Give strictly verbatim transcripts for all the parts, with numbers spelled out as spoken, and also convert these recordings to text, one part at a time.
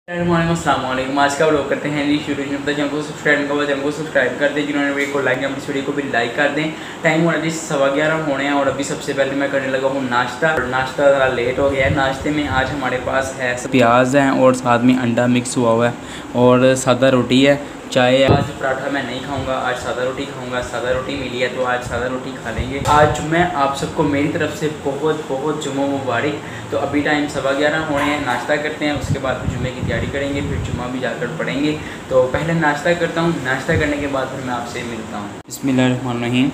अस्सलामुअलैकुम। आज का व्लॉग करते हैं जी शुरू। चैनल को सब्सक्राइब करो, चैनल को सब्सक्राइब कर दें। जिन्होंने वीडियो को लाइक किया इस वीडियो को भी लाइक कर दें। टाइम हो रहा है जी सवा ग्यारह होने हैं और अभी सबसे पहले मैं करने लगा हूँ नाश्ता। और नाश्ता ज़रा लेट हो गया है। नाश्ते में आज हमारे पास है प्याज है और साथ में अंडा मिक्स हुआ हुआ है और सादा रोटी है, चाय। आज पराठा मैं नहीं खाऊंगा, आज सादा रोटी खाऊंगा। सादा रोटी मिली है तो आज सादा रोटी खा लेंगे। आज मैं आप सबको मेरी तरफ से बहुत बहुत जुम्मा मुबारक। तो अभी टाइम सवा ग्यारह होने हैं, नाश्ता करते हैं, उसके बाद फिर जुम्मे की तैयारी करेंगे, फिर जुम्मा भी जाकर पढ़ेंगे। तो पहले नाश्ता करता हूँ, नाश्ता करने के बाद फिर मैं आपसे मिलता हूँ। बिस्मिल्लाहिर्रहमानिर्रहीम।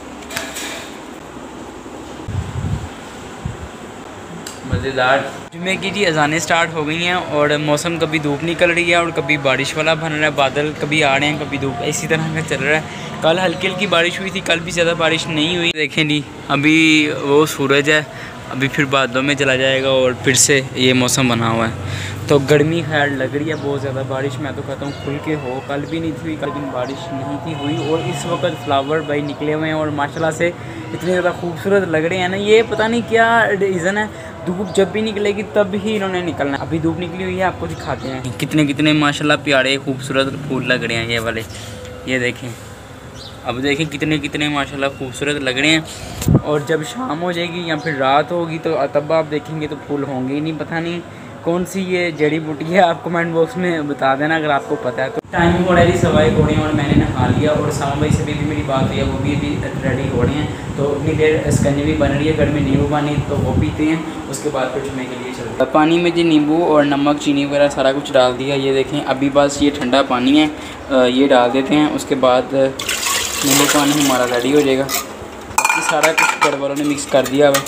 मज़ेदार जुम्मे की जी अज़ानें स्टार्ट हो गई हैं और मौसम कभी धूप निकल रही है और कभी बारिश वाला बन रहा है। बादल कभी आ रहे हैं कभी धूप, इसी तरह का चल रहा है। कल हल्की हल्की बारिश हुई थी, कल भी ज़्यादा बारिश नहीं हुई। देखें जी अभी वो सूरज है, अभी फिर बादलों में चला जाएगा और फिर से ये मौसम बना हुआ है। तो गर्मी खैर लग रही है बहुत ज़्यादा। बारिश मैं तो कहता हूँ खुल के हो, कल भी नहीं थी, कल दिन बारिश नहीं थी हुई। और इस वक्त फ्लावर भाई निकले हुए हैं और माशाल्लाह से इतने ज़्यादा खूबसूरत लग रहे हैं ना। ये पता नहीं क्या रीज़न है, धूप जब भी निकलेगी तब ही इन्होंने निकलना है। अभी धूप निकली हुई है, आपको दिखाते हैं कितने कितने माशाल्लाह प्यारे खूबसूरत फूल लग रहे हैं ये वाले। ये देखें, अब देखें कितने कितने माशाल्लाह खूबसूरत लग रहे हैं। और जब शाम हो जाएगी या फिर रात होगी तो तब आप देखेंगे तो फूल होंगे ही नहीं। पता नहीं कौन सी ये जड़ी बूटी है, आप कमेंट बॉक्स में बता देना अगर आपको पता है तो। टाइम हो रहा है जी सवा एक हो रहे हैं और मैंने नहा लिया और सामा भाई से भी, भी मेरी बात हुई है, वो भी अभी रेडी हो रहे हैं। तो उतनी देर स्कंजी भी बन रही है, घर में नींबू पानी तो वो पीते हैं, उसके बाद फिर जुम्मे के लिए चलते हैं। पानी में जी नींबू और नमक चीनी वगैरह सारा कुछ डाल दिया। ये देखें अभी बस ये ठंडा पानी है, ये डाल देते हैं, उसके बाद नींबू पानी हमारा रेडी हो जाएगा। बाकी सारा कुछ घर वालों ने मिक्स कर दिया हुआ।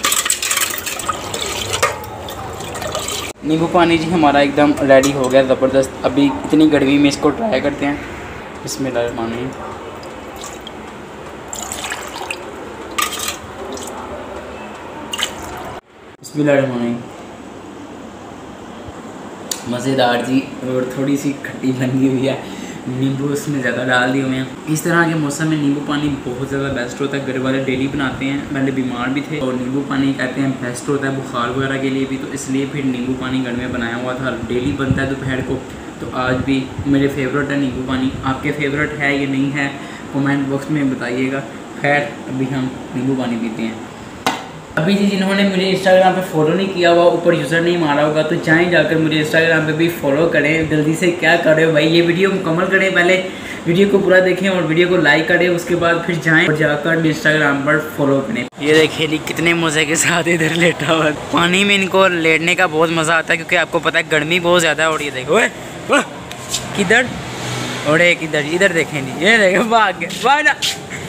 नींबू पानी जी हमारा एकदम रेडी हो गया ज़बरदस्त। अभी इतनी गर्मी में इसको ट्राई करते हैं। बिस्मिल्लाहिर्रहमानिर्रहीम। बिस्मिल्लाहिर्रहमानिर्रहीम। मज़ेदार जी, और थोड़ी सी खट्टी बनी हुई है, नींबू उसमें ज़्यादा डाल दिए हुए हैं। इस तरह के मौसम में नींबू पानी बहुत ज़्यादा बेस्ट होता है। घर वाले डेली बनाते हैं, पहले बीमार भी थे और नींबू पानी कहते हैं बेस्ट होता है बुखार वगैरह के लिए भी। तो इसलिए फिर नींबू पानी घर में बनाया हुआ था, डेली बनता है दोपहर को। तो आज भी मेरे फेवरेट है नींबू पानी। आपके फेवरेट है या नहीं है कमेंट बॉक्स में बताइएगा। खैर अभी हम नींबू पानी पीते हैं। अभी जी जिन्होंने मुझे इंस्टाग्राम पे फॉलो नहीं किया हुआ, ऊपर यूज़र नहीं मारा होगा, तो चाहें जाकर मुझे इंस्टाग्राम पे भी फॉलो करें। जल्दी से क्या करें भाई, ये वीडियो मुकम्मल करें, पहले वीडियो को पूरा देखें और वीडियो को लाइक करें, उसके बाद फिर जाएं और जाकर इंस्टाग्राम पर फॉलो करें। ये देखिए जी कितने मज़े के साथ इधर लेटा हुआ। पानी में इनको लेटने का बहुत मज़ा आता है क्योंकि आपको पता है गर्मी बहुत ज़्यादा है। और ये देखो किधर और एक इधर, इधर देखें जी, ये देखें भाग गए भाग ना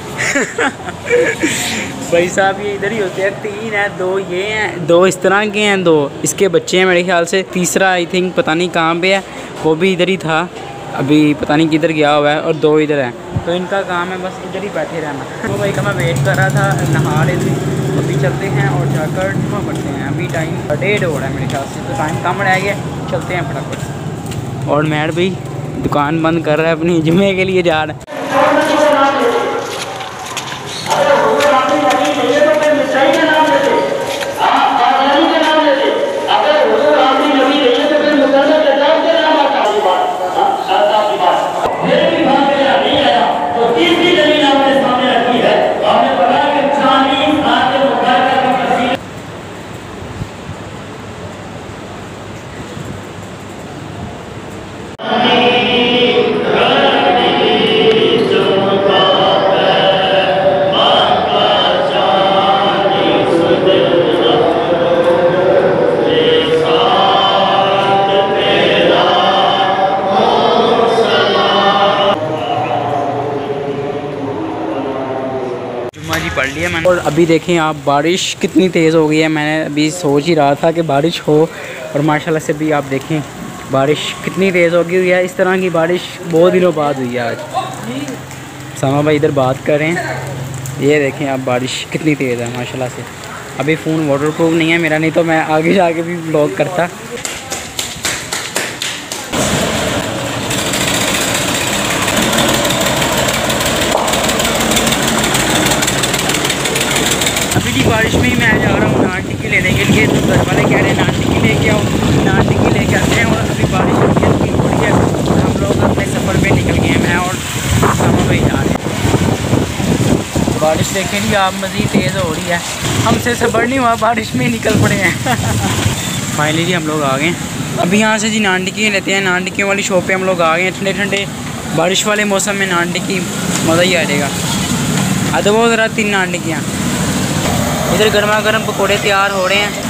भाई साहब ये इधर ही होते हैं। तीन है, दो ये हैं, दो इस तरह के हैं, दो इसके बच्चे हैं मेरे ख्याल से, तीसरा आई थिंक पता नहीं कहाँ पे है, वो भी इधर ही था, अभी पता नहीं किधर गया हुआ है, और दो इधर हैं। तो इनका काम है बस इधर ही बैठे रहना। तो भाई का मैं वेट कर रहा था, नहा रहे थे। अभी चलते हैं और जाकर जुम्मा पढ़ते हैं। अभी टाइम डेढ़ हो रहा है मेरे ख्याल से, तो टाइम कम रह गया, चलते हैं फटाफट। और मैड भाई दुकान बंद कर रहा है अपनी, जुम्मे के लिए जा रहा है। पढ़ लिया मैंने। और अभी देखें आप बारिश कितनी तेज़ हो गई है। मैंने अभी सोच ही रहा था कि बारिश हो और माशाल्लाह से भी आप देखें बारिश कितनी तेज़ हो गई हुई है। इस तरह की बारिश बहुत दिनों बाद हुई है आज। सामा भाई इधर बात कर रहे हैं, ये देखें आप बारिश कितनी तेज़ है माशाल्लाह से। अभी फ़ोन वाटरप्रूफ नहीं है मेरा, नहीं तो मैं आगे जाके भी व्लॉग करता। अभी की बारिश में ही मैं जा रहा हूँ नान टिक्की लेने के लिए। तो घर वाले कह रहे हैं नान टिक्की लेके आओ, नान टिक्की लेके आते हैं। और अभी बारिश देखें जी आप मज़ीद तेज़ हो रही है, हमसे सब्र नहीं हुआ, बारिश में निकल पड़े हैं। फाइनली हम लोग आ गए। अभी यहाँ से जी नान टिक्की लेते हैं। नान टिक्की वाली शॉप पे हम लोग आ गए हैं। ठंडे ठंडे बारिश वाले मौसम में नान टिक्की मज़ा ही आ जाएगा। अदब वो ज़रा तीन नान टिक्कियाँ। इधर गर्मा गर्म पकौड़े तैयार हो रहे हैं।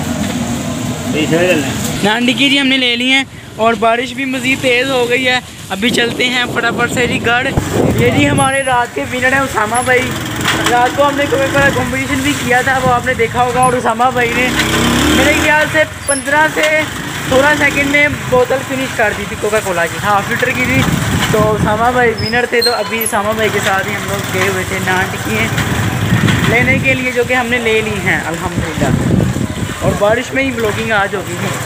नान टिक्की जी हमने ले ली हैं और बारिश भी मज़ीद तेज़ हो गई है। अभी चलते हैं फटाफट से जी गढ़। ये जी हमारे रात के विनर हैं उसामा भाई। रात को हमने कोई बड़ा कॉम्पिटिशन भी किया था, वो आपने देखा होगा। और उसामा भाई ने मेरे ख्याल से पंद्रह से सोलह सेकंड में बोतल फिनिश कर दी थी कोका कोला की, हाफ लीटर की थी। तो उसामा भाई विनर थे। तो अभी उसामा भाई के साथ ही हम लोग गए हुए थे नान टिक्की लेने के लिए, जो कि हमने ले ली हैं अल्हम्दुलिल्लाह। और बारिश में ही ब्लॉगिंग आज होगी थी।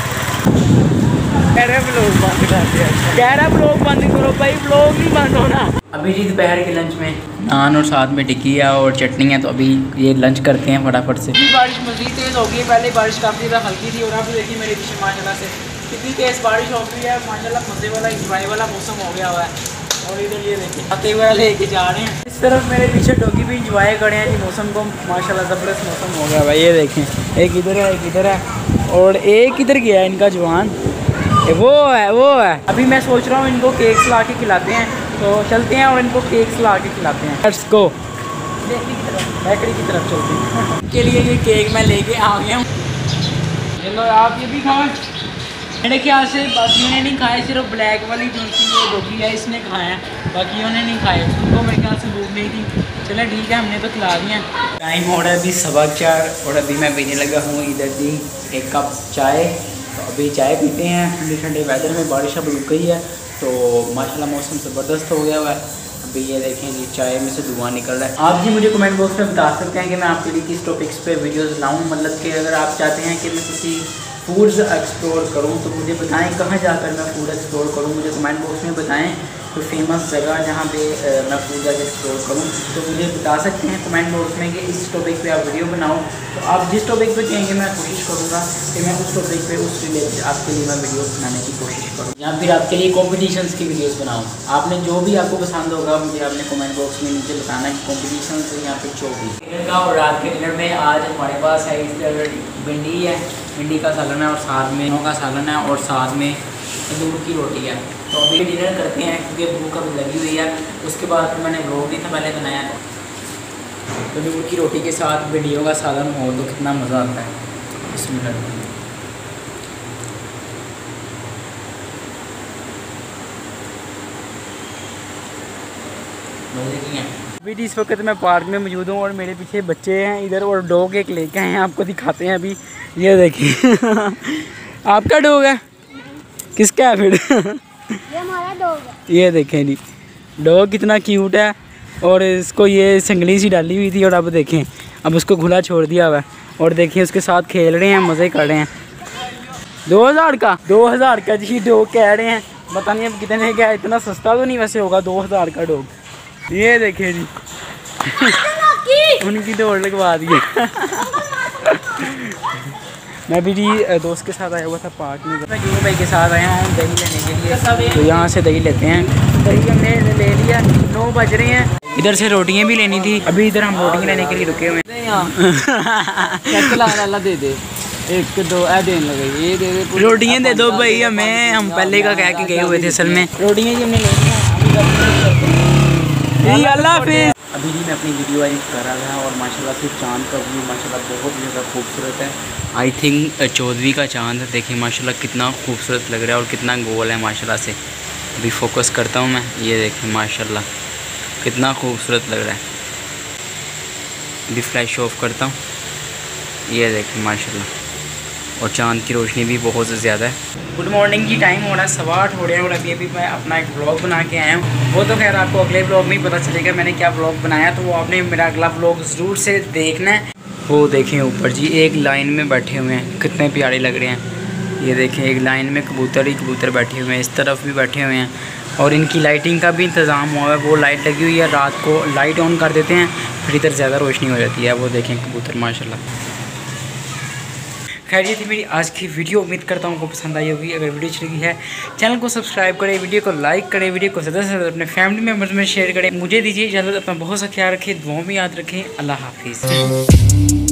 कह रहा ब्लॉग बंद कर दिया, कह रहा ब्लॉग बंद करो भाई, ब्लॉग नहीं बंद होना। अभी जी दोपहर के लंच में नान और साथ में टिक्की है और चटनी है। तो अभी ये लंच करते हैं फटाफट से। बारिश मज़ीद तेज़ हो गई, पहले बारिश काफ़ी ज़्यादा हल्की थी और अब देखिए मेरे पीछे माशाल्लाह से कितनी तेज़ बारिश हो गई है। माशाल्लाह मज़े वाला इंजॉय वाला मौसम हो गया हुआ है। और इधर ये देखिए आते हुए लेके जा रहे हैं। इस तरफ मेरे पीछे डॉगी भी इंजॉय करे हैं जी मौसम को। माशाल्लाह ज़बरदस्त मौसम हो गया भाई। ये देखें एक इधर है एक इधर है और एक इधर गया है इनका जवान, वो है वो है। अभी मैं सोच रहा हूँ इनको केक्स ला के खिलाते हैं। तो चलते हैं और इनको केक्स ला के खिलाते हैं। Let's go. बेकरी की तरफ बेकरी की तरफ चलते हैं। के लिए ये केक मैं लेके आ गया हूँ। चलो आप ये भी खाओ। मेरे ख्याल से बाकियों ने नहीं खाए, सिर्फ ब्लैक वाली जो सी ये डॉगी है इसने खाया है, बाकियों ने नहीं खाए। उनको मेरे ख्याल से भूख नहीं थी। चलो ठीक है हमने तो खिला दिया। टाइम हो रहा है अभी सवा चार और अभी मैं पीने लगा हूँ इधर जी एक कप चाय। तो अभी चाय पीते हैं ठंडे ठंडे वेदर में। बारिश अब रुक गई है तो माशाल्लाह मौसम ज़बरदस्त हो गया हुआ है। अभी ये देखें जी चाय में से धुआं निकल रहा है। आप जी मुझे कमेंट बॉक्स में बता सकते हैं कि मैं आपके लिए किस टॉपिक्स पे वीडियोस लाऊं। मतलब कि अगर आप चाहते हैं कि मैं किसी फूड्स एक्सप्लोर करूं तो मुझे बताएं कहाँ जाकर मैं फूड एक्सप्लोर करूं। मुझे कमेंट बॉक्स में बताएं कोई फेमस जगह जहाँ पे मैं फूड जाकर एक्सप्लोर करूँ। तो मुझे बता सकते हैं कमेंट बॉक्स में कि इस टॉपिक पे आप वीडियो बनाओ। तो आप जिस टॉपिक पे कहेंगे मैं कोशिश करूँगा कि मैं उस टॉपिक पे उस रिलेटेड आपके लिए मैं वीडियो बनाने की कोशिश करूँ या फिर आपके लिए कॉम्पिटिशन्स की वीडियोस बनाऊँ। आपने जो भी आपको पसंद होगा मुझे आपने कमेंट बॉक्स में नीचे बताना कि कॉम्पिटिशन से या फिर जो भी डिनर का। और रात के डिनर में आज हमारे पास है भिंडी है, भिंडी का सालन है और साथ में का सालन है और साथ में तंदूर की रोटी है। तो अभी डिनर करते हैं क्योंकि भूख अभी लगी हुई है। उसके बाद मैंने व्लॉग नहीं था पहले बनाया। तंदूर की रोटी के साथ भिंडियों का सालन हो तो कितना मज़ा आता है। इसमें करते हैं अभी इस वक्त मैं पार्क में मौजूद हूँ और मेरे पीछे बच्चे हैं इधर और डॉग एक लेके आए हैं। आपको दिखाते हैं अभी। ये देखिए आपका डॉग है? किसका है फिर? ये हमारा डॉग है। ये देखें जी डॉग कितना क्यूट है और इसको ये संगली सी डाली हुई थी और अब देखें अब उसको खुला छोड़ दिया हुआ है और देखिए उसके साथ खेल रहे हैं, मज़े कर रहे हैं। दो हज़ार का दो हज़ार का जी डॉग कह रहे हैं। पता नहीं अब कितने का, इतना सस्ता तो नहीं वैसे होगा दो हज़ार का डॉग। ये देखें जी उनकी दौड़ लगवा दी है। मैं भी जी दोस्त के साथ आया हुआ था पार्क में। मैं जूनू भाई के साथ आया हूँ दही लेने के लिए। तो यहाँ से दही लेते हैं। दही हमने ले लिया। नौ बज रहे हैं। इधर से रोटियाँ भी लेनी थी। अभी इधर हम रोटियाँ लेने के लिए रुके हुए हैं। दे दे एक दो ऐ देने लगे ये दे दे रोटियाँ दे दो भाई हमें। हम पहले का कह के गए हुए थे असल में। रोटियाँ जी हमने लेनी है। अल्लाह हाफिज़। अभी जी मैं अपनी वीडियो एडिट कर रहा था और माशाल्लाह से चांद का व्यू माशाल्लाह बहुत ही ज़्यादा खूबसूरत है। आई थिंक चौदहवीं का चांद है। देखिए माशाल्लाह कितना खूबसूरत लग रहा है और कितना गोल है माशाल्लाह से। अभी फोकस करता हूँ मैं। ये देखिए माशाल्लाह कितना खूबसूरत लग रहा है। अभी फ्लैश ऑफ करता हूँ। ये देखिए माशाल्लाह और चांद की रोशनी भी बहुत ज़्यादा है। गुड मॉर्निंग की टाइम हो रहा है, सवा आठ हो रहे हैं और अभी अभी मैं अपना एक ब्लॉग बना के आया हूँ। वो तो खैर आपको अगले ब्लॉग में ही पता चलेगा मैंने क्या ब्लॉग बनाया। तो वो आपने मेरा अगला ब्लॉग ज़रूर से देखना है। वो देखें ऊपर जी एक लाइन में बैठे हुए हैं, कितने प्यारे लग रहे हैं। ये देखें एक लाइन में कबूतर ही कबूतर बैठे हुए हैं, इस तरफ भी बैठे हुए हैं और इनकी लाइटिंग का भी इंतज़ाम हुआ है। वो लाइट लगी हुई है, रात को लाइट ऑन कर देते हैं फिर इधर ज़्यादा रोशनी हो जाती है। वो देखें कबूतर माशाल्लाह। खैर ये थी मेरी आज की वीडियो। उम्मीद करता हूँ आपको पसंद आई होगी। अगर वीडियो अच्छी लगी है चैनल को सब्सक्राइब करें, वीडियो को लाइक करें, वीडियो को ज़्यादा से ज़्यादा अपने फैमिली मेम्बर्स में शेयर करें। मुझे दीजिए इजाज़त, अपना बहुत सा ख्याल रखें, दुआओं में याद रखें। अल्लाह हाफिज़।